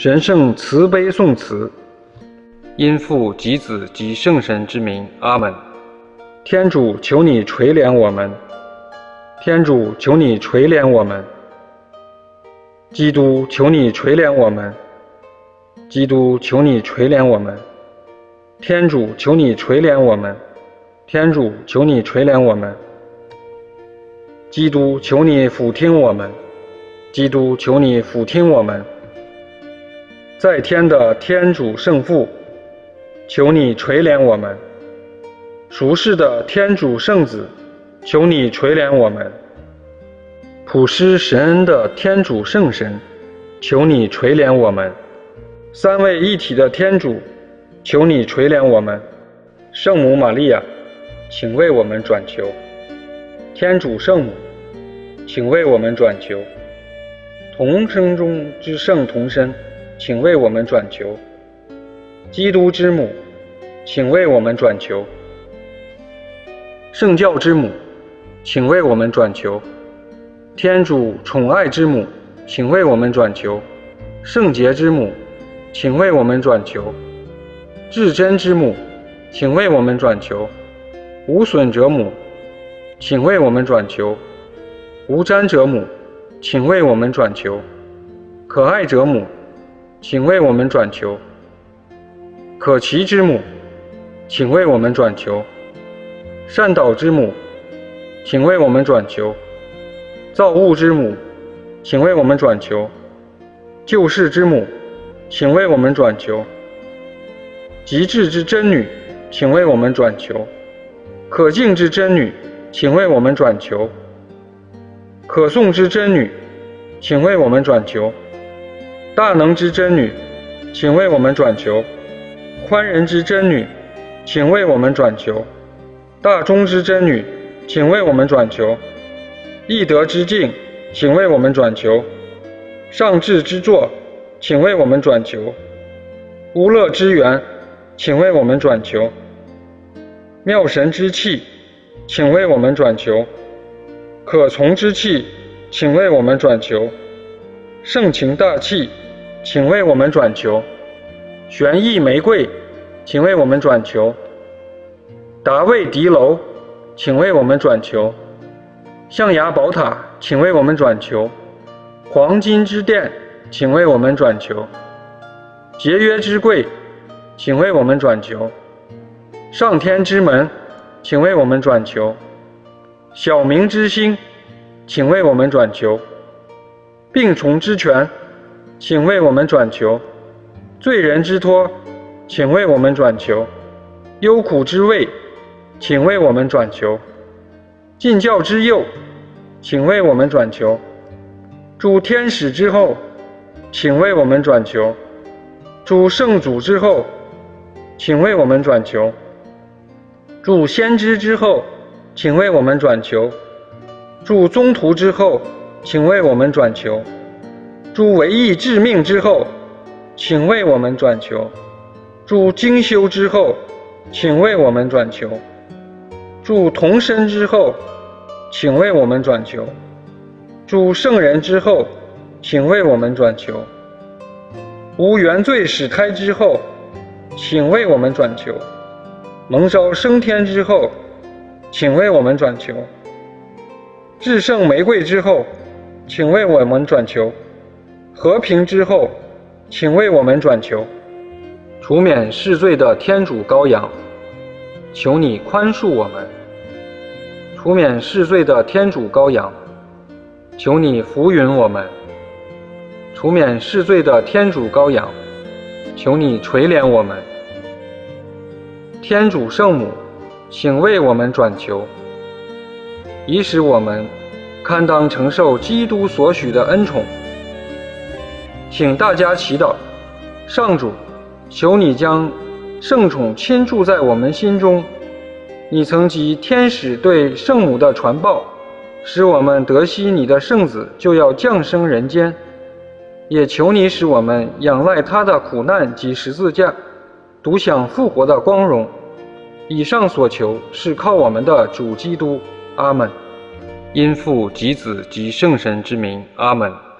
神圣慈悲颂词，因父及子及圣神之名，阿们。天主，求你垂怜我们；天主，求你垂怜我们；基督，求你垂怜我们；基督，求你垂怜我们；天主，求你垂怜我们；天主，求你垂怜我们；基督，求你俯听我们；基督，求你俯听我们。在天的天主圣父，求你垂怜我们；俗世的天主圣子，求你垂怜我们；普施神恩的天主圣神，求你垂怜我们；三位一体的天主，求你垂怜我们；圣母玛利亚，请为我们转求；天主圣母，请为我们转求；童生中之圣童身，请为我们转求；基督之母，请为我们转求；圣教之母，请为我们转求；天主宠爱之母，请为我们转求；圣洁之母，请为我们转求；至真之母，请为我们转求；无损者母，请为我们转求；无沾者母，请为我们转求；可爱者母，请为我们转求；可祈之母，请为我们转求；善导之母，请为我们转求；造物之母，请为我们转求；救世之母，请为我们转求；极致之真女，请为我们转求；可敬之真女，请为我们转求；可颂之真女，请为我们转求；大能之真女，请为我们转求；宽仁之真女，请为我们转求；大忠之真女，请为我们转求；义德之境，请为我们转求；上智之作，请为我们转求；无乐之源，请为我们转求；妙神之气，请为我们转求；可从之气，请为我们转求；盛情大气，请为我们转求；玄异玫瑰，请为我们转求；达味敌楼，请为我们转求；象牙宝塔，请为我们转求；黄金之殿，请为我们转求；节约之柜，请为我们转求；上天之门，请为我们转求；小明之星，请为我们转求；病虫之泉，请为我们转求；罪人之托，请为我们转求；忧苦之味，请为我们转求；进教之佑，请为我们转求；主天使之后，请为我们转求；主圣祖之后，请为我们转求；主先知之后，请为我们转求；主宗徒之后，请为我们转求；主唯义致命之后，请为我们转求；主精修之后，请为我们转求；主童身之后，请为我们转求；主圣人之后，请为我们转求；无原罪始胎之后，请为我们转求；蒙召升天之后，请为我们转求；至圣玫瑰之后，请为我们转求；和平之后，请为我们转求；除免世罪的天主羔羊，求你宽恕我们；除免世罪的天主羔羊，求你扶允我们；除免世罪的天主羔羊，求你垂怜我们；天主圣母，请为我们转求，以使我们堪当承受基督所许的恩宠。请大家祈祷，上主，求你将圣宠倾注在我们心中。你曾集天使对圣母的传报，使我们得悉你的圣子就要降生人间，也求你使我们仰赖他的苦难及十字架，独享复活的光荣。以上所求是靠我们的主基督。阿们。因父及子及圣神之名。阿们。